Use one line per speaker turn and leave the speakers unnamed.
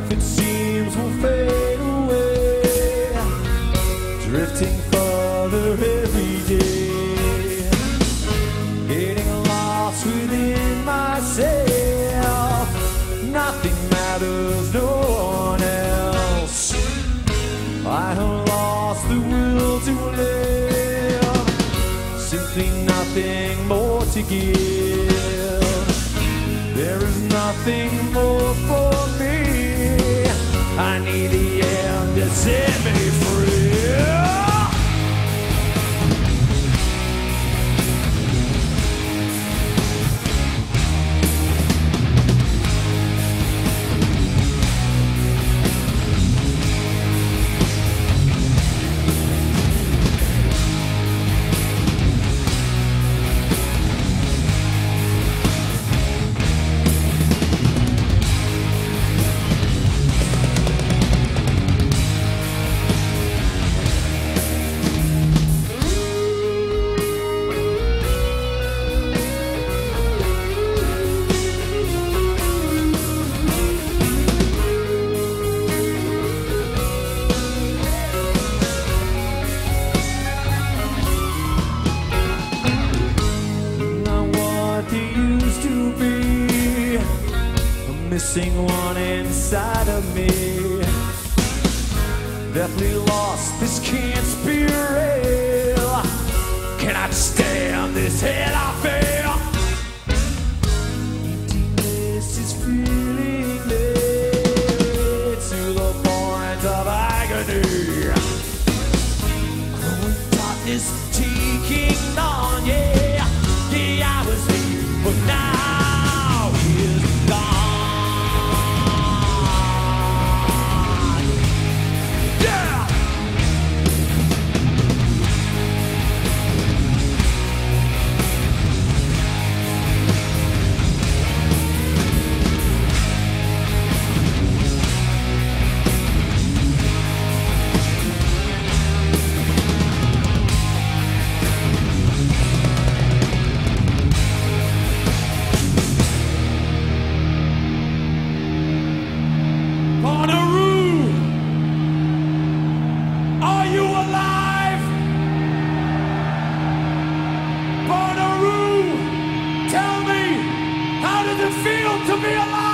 life, it seems, will fade away, drifting further every day, getting lost within myself. Nothing matters, no one else. I have lost the will to live, simply nothing more to give. There is nothing more for me. I need the end to set me free. Missing one inside of me, deathly lost, this can't be real. Cannot stand this hell I feel. Emptiness is filling me to the point of agony. Growing darkness taking on, yeah. Yeah, I was here, but now he's gone.
To be alive!